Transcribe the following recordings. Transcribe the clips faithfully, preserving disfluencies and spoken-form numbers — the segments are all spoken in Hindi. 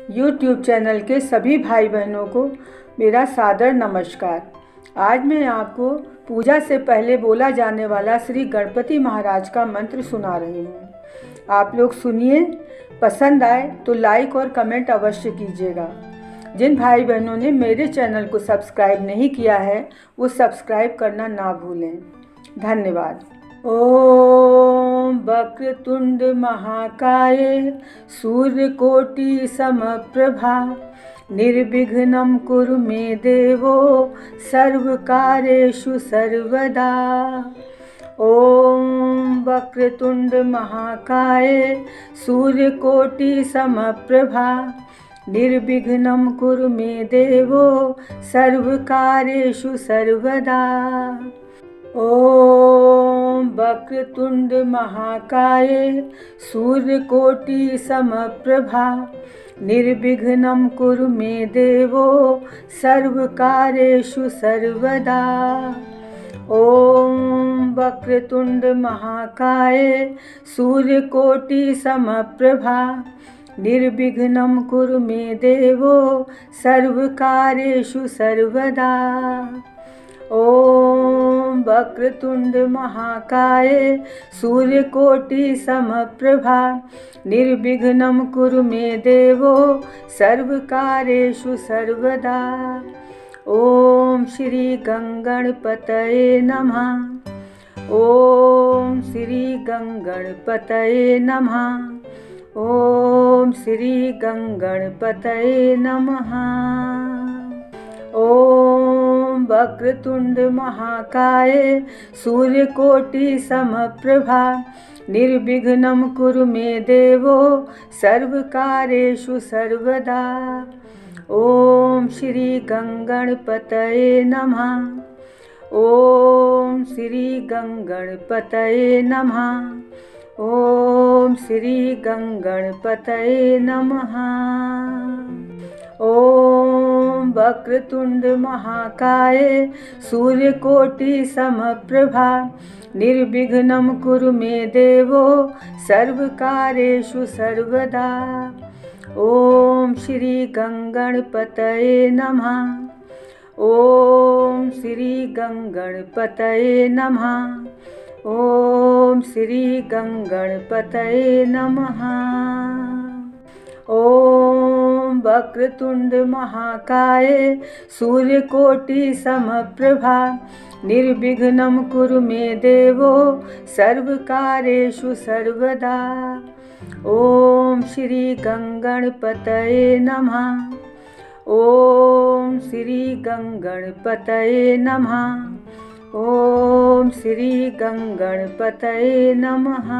यूट्यूब चैनल के सभी भाई बहनों को मेरा सादर नमस्कार। आज मैं आपको पूजा से पहले बोला जाने वाला श्री गणपति महाराज का मंत्र सुना रही हूँ। आप लोग सुनिए, पसंद आए तो लाइक और कमेंट अवश्य कीजिएगा। जिन भाई बहनों ने मेरे चैनल को सब्सक्राइब नहीं किया है वो सब्सक्राइब करना ना भूलें। धन्यवाद। ओम वक्रतुंड महाकाय सूर्यकोटि समप्रभा निर्विघ्नं कुरु मे देवो सर्वकार्येषु सर्वदा। ओम वक्रतुंड महाकाय सूर्यकोटि समप्रभा निर्विघ्नं कुरु मे देवो सर्वकार्येषु सर्वदा। ओम वक्रतुंड महाकाय सूर्यकोटि समप्रभा निर्विघ्नं कुरु मे देवो सर्वकार्येषु सर्वदा। ओम वक्रतुंड महाकाय सूर्यकोटि समप्रभा निर्विघ्नं कुरु मे देवो सर्वकार्येषु सर्वदा। ओम वक्रतुंड महाकाय सूर्यकोटि समप्रभा निर्विघ्नं कुरु मे देवो सर्वकार्येषु सर्वदा। ओम श्री गंगणपतये नमः। ओम श्री गंगणपतये नमः। ओम श्री गंगणपतये नमः। ओम वक्रतुंड महाकाय सूर्यकोटि समप्रभा निर्विघ्नं कुरु मे देवो सर्वकार्येषु सर्वदा। ओम श्री गंगणपतये नमः। ओम श्री गंगणपतये नमः। ओम श्री गंगणपतये नमः। ओम वक्रतुंड महाकाय सूर्यकोटि समप्रभा निर्विघ्नं कुरु मे देवो सर्वकार्येषु सर्वदा। ओम श्री गंगणपतये नमः। ओम श्री गंगणपतये नमः। ओम श्री गंगणपतये नमः। ओम वक्रतुंड महाकाय सूर्यकोटि समप्रभा निर्विघ्नं कुरु मे देवो सर्वकार्येषु सर्वदा। ओम श्री गंगणपतये नमः। ओम श्री गंगणपतये नमः। ओम श्री गंगणपतये नमः।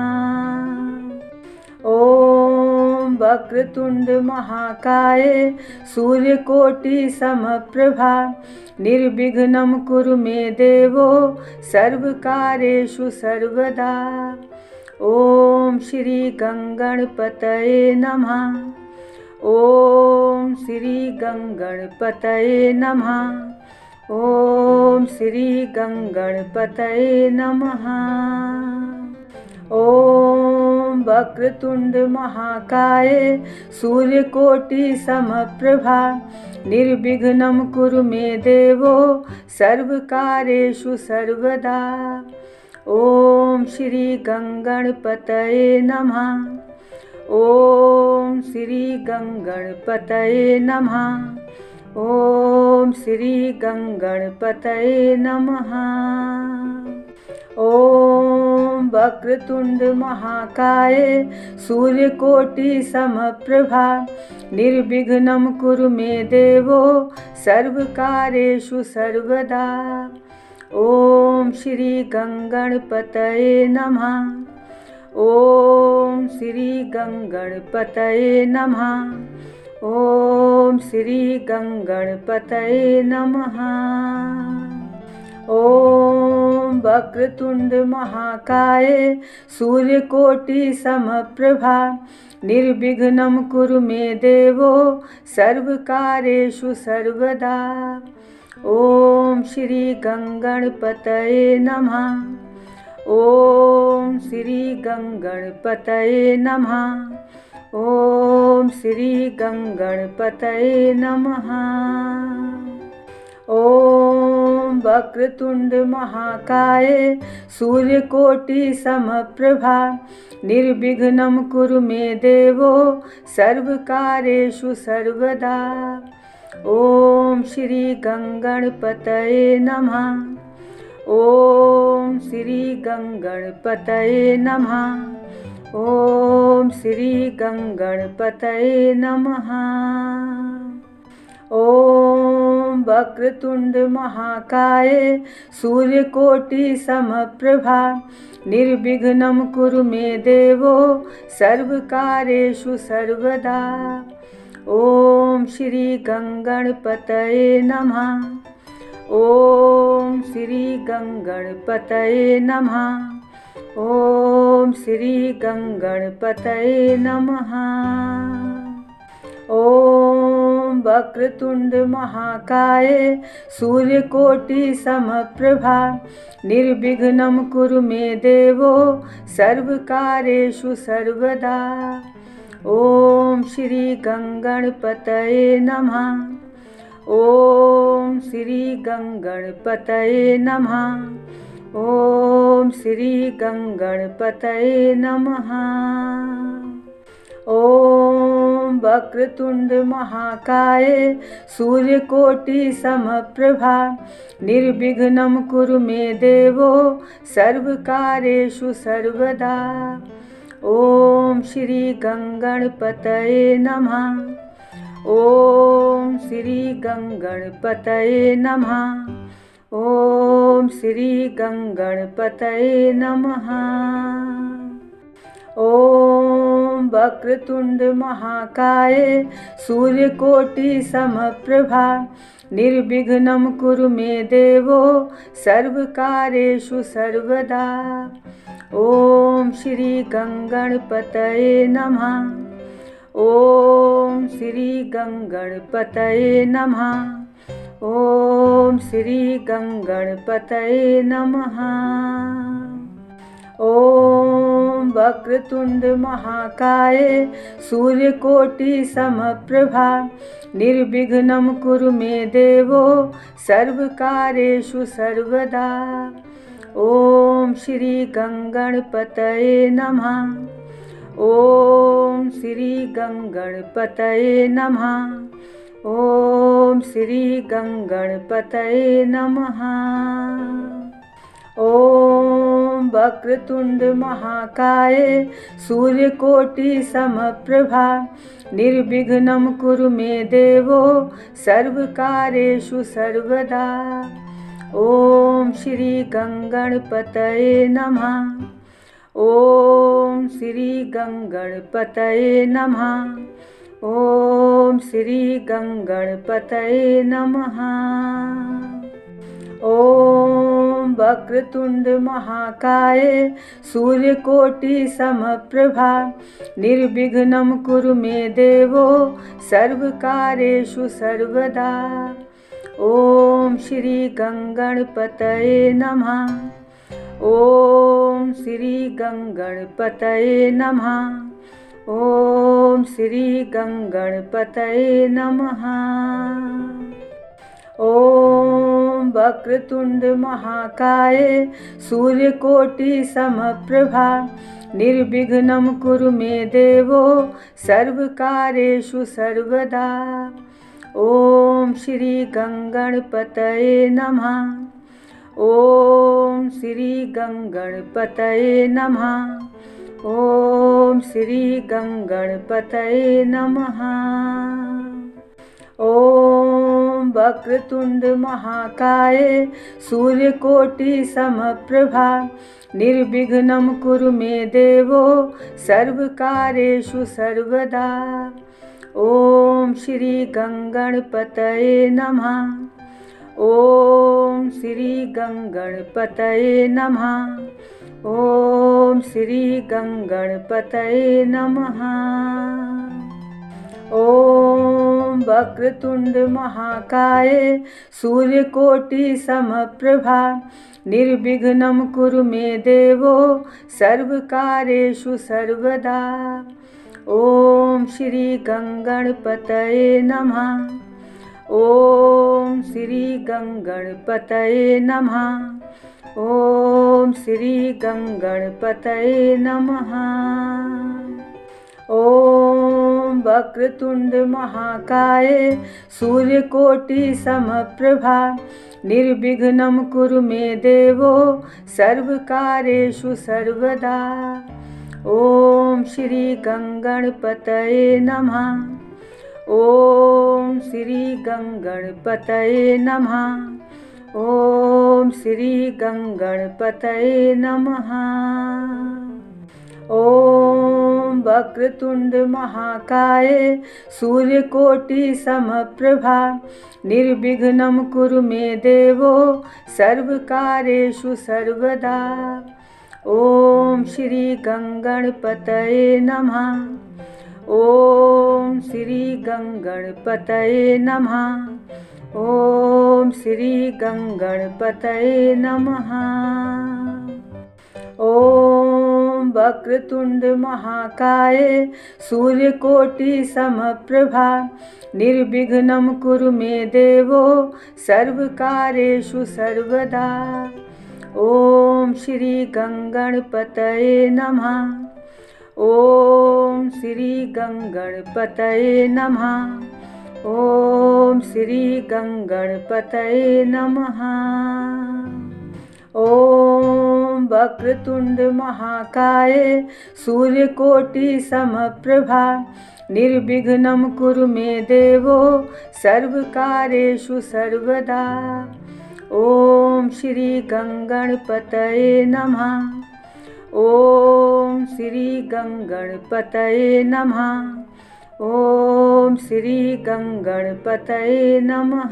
ओम वक्रतुंड महाकाय सूर्यकोटि समप्रभा निर्विघ्नं कुरु मे देवो सर्वकार्येषु सर्वदा। ओम श्री गंगणपतये नमः। ओम श्री गंगणपतये नमः। ओम श्री गंगणपतये नमः। ओम वक्रतुंड महाकाय सूर्यकोटि समप्रभा निर्विघ्नं कुरु मे देवो सर्वकार्येषु सर्वदा। ओम श्री गंगणपतये नमः। ओम श्री गंगणपतये नमः। ओम श्री गंगणपतये नमः। ओम वक्रतुंड महाकाय सूर्यकोटि समप्रभा निर्विघ्नं कुरु मे देवो सर्वकार्येषु सर्वदा। ओम श्री गंगणपतये नमः। ओम श्री गंगणपतये नमः। ओम श्री गंगणपतये नमः। ओम वक्रतुंड महाकाय सूर्यकोटि समप्रभा निर्विघ्नं कुरु मे देवो सर्वकार्येषु सर्वदा। ओम श्री गंगणपतये नमः। ओम श्री गंगणपतये नमः। ओम श्री गंगणपतये नमः। ओम वक्रतुंड महाकाय सूर्यकोटि समप्रभा निर्विघ्नं कुरु मे देवो सर्वकार्येषु सर्वदा। ओम श्री गंगणपतये नमः। ओम श्री गंगणपतये नमः। ओम श्री गंगणपतये नमः। ओम वक्रतुंड महाकाय सूर्यकोटि समप्रभा निर्विघ्नं कुरु मे देवो सर्वकार्येषु सर्वदा। ओम श्री गंगणपतये नमः। ओम श्री गंगणपतये नमः। ओम श्री गंगणपतये नमः। ओम वक्रतुंड महाकाय सूर्यकोटि समप्रभा निर्विघ्नं कुरु मे देवो सर्वकार्येषु सर्वदा। ओम श्री गंगणपतये नमः। ओम श्री गंगणपतये नमः। ओम श्री गंगणपतये नमः। ओम वक्रतुंड महाकाय सूर्यकोटि समप्रभा निर्विघ्नं कुरु मे देवो सर्वकार्येषु सर्वदा। ओम श्री गंगणपतये नमः। ओम श्री गंगणपतये नमः। ओम श्री गंगणपतये नमः। ओम वक्रतुंड महाकाय सूर्यकोटि समप्रभा निर्विघ्नं कुरु मे देवो सर्वकार्येषु सर्वदा। ओम श्री गंगणपतये नमः। ओम श्री गंगणपतये नमः। ओम श्री गंगणपतये नमः। ओम वक्रतुंड महाकाय सूर्यकोटि समप्रभा निर्विघ्नं कुरु मे देवो सर्वकार्येषु सर्वदा। ओम श्री गंगणपतये नमः। ओम श्री गंगणपतये नमः। ओम श्री गंगणपतये नमः। ओम वक्रतुंड महाकाय सूर्यकोटि समप्रभा निर्विघ्नं कुरु मे देवो सर्वकार्येषु सर्वदा। ओम श्री गंगणपतये नमः। ओम श्री गंगणपतये नमः। ओम श्री गंगणपतये नमः। ओम वक्रतुंड महाकाय सूर्यकोटि समप्रभा निर्विघ्नं कुरु मे देवो सर्वकार्येषु सर्वदा। ओम श्री गंगणपतये नमः। ओम श्री गंगणपतये नमः। ओम श्री गंगणपतये नमः। ओम वक्रतुंड महाकाय सूर्यकोटि समप्रभा निर्विघ्नं कुरु मे देवो सर्वकार्येषु सर्वदा। ओम श्री गंगणपतये नमः। ओम श्री गंगणपतये नमः। ओम श्री गंगणपतये नमः। ओम वक्रतुंड महाकाय सूर्यकोटि समप्रभा निर्विघ्नं कुरु मे देवो सर्वकार्येषु सर्वदा। ओम श्री गंगणपतये नमः। ओम श्री गंगणपतये नमः। ओम श्री गंगणपतये नमः। ओम वक्रतुंड महाकाय सूर्यकोटि समप्रभा निर्विघ्नं कुरु मे देवो सर्वकार्येषु सर्वदा। ओम श्री गंगणपतये नमः। ओम श्री गंगणपतये नमः। ओम श्री गंगणपतये नमः। ओम वक्रतुंड महाकाय सूर्यकोटि समप्रभा निर्विघ्नं कुरु मे देवो सर्वकार्येषु सर्वदा। ओम श्री गंगणपतये नमः। ओम श्री गंगणपतये नमः। ओम श्री गंगणपतये नमः। ओम वक्रतुंड महाकाय सूर्यकोटि समप्रभा निर्विघ्नं कुरु मे देवो सर्वकार्येषु सर्वदा। ओम श्री गंगणपतये नमः। ओम श्री गंगणपतये नमः। ओम श्री गंगणपतये नमः। ओम वक्रतुंड महाकाय सूर्यकोटि समप्रभा निर्विघ्नं कुरु मे देवो सर्वकार्येषु सर्वदा। ओम श्री गंगणपतये नमः। ओम श्री गंगणपतये नमः। ओम श्री गंगणपतये नमः। ओम वक्रतुंड महाकाय सूर्यकोटि समप्रभा निर्विघ्नं कुरु मे देवो सर्वकार्येषु सर्वदा। ओम श्री गंगणपतये नमः। ओम श्री गंगणपतये नमः। ओम श्री गंगणपतये नमः।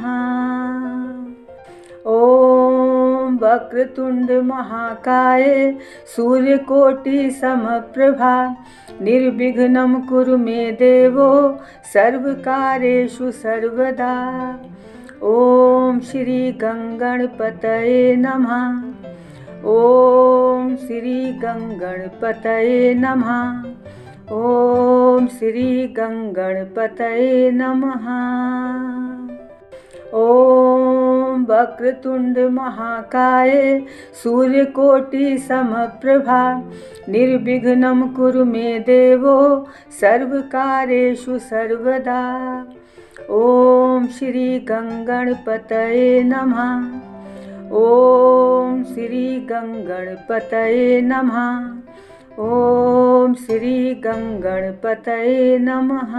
ओम वक्रतुंड महाकाय सूर्यकोटि समप्रभा निर्विघ्नं कुरु मे देवो सर्वकार्येषु सर्वदा। ओम श्री गंगणपतये नमः। ओम श्री गंगणपतये नमः। ओम श्री गंगणपतये नमः। ओम वक्रतुंड महाकाय सूर्यकोटि समप्रभा निर्विघ्नं कुरु मे देवो सर्वकार्येषु सर्वदा। ओम श्री गंगणपतये नमः। ओम श्री गंगणपतये नमः। ओम श्री गंगणपतये नमः।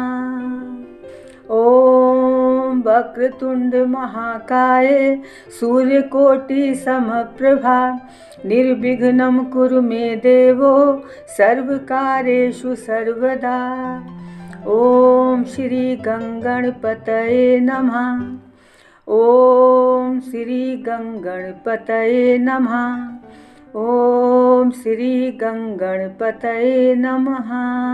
ओम वक्रतुंड महाकाय सूर्यकोटि समप्रभा निर्विघ्नं कुरु मे देवो सर्वकार्येषु सर्वदा। ओम श्री गंगणपतये नमः। ओम श्री गंगणपतये नमः। ओम श्री गंगणपतये नमः।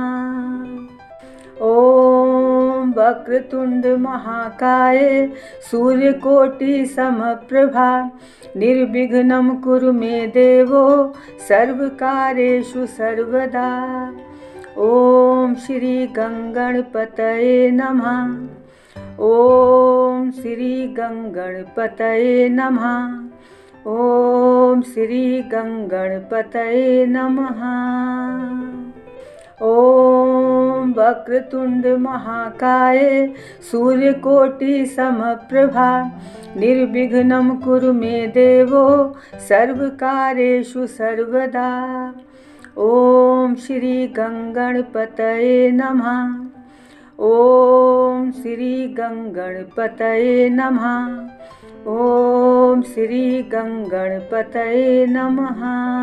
ओम वक्रतुंड महाकाय सूर्यकोटि समप्रभा निर्विघ्नं कुरु मे देवो सर्वकार्येषु सर्वदा। ओम श्री गंगणपतये नमः। ओम श्री गंगणपतये नमः। ओम श्री गंगणपतये नमः। ओम वक्रतुंड महाकाय सूर्यकोटि समप्रभा निर्विघ्नं कुरु मे देवो सर्वकार्येषु सर्वदा। ओम श्री गंगणपतये नमः। ओम श्री गंगणपतये नमः। ओम श्री गंगणपतये नमः।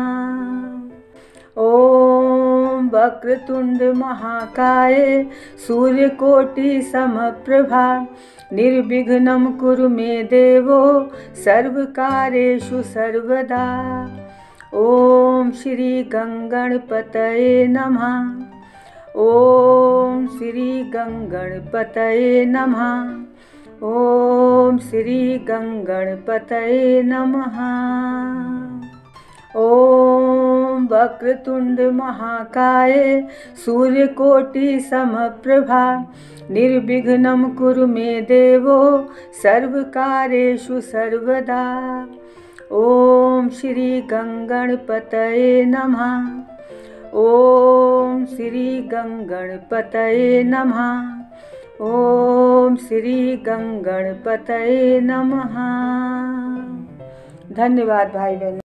ओम वक्रतुंड महाकाय सूर्यकोटि समप्रभा निर्विघ्नं कुरु मे देवो सर्वकार्येषु सर्वदा। ओम श्री गंगणपतये नमः। ओम श्री गंगणपतये नमः। ओम श्री गंगणपतये नमः। ओम वक्रतुंड महाकाय सूर्यकोटि समप्रभा निर्विघ्नं कुरु मे देवो सर्वकार्येषु सर्वदा। ओम श्री गंगणपतये नमः। ओम श्री गंगणपतये नमः। ओम श्री गंगणपतये नमः। धन्यवाद भाई बहन।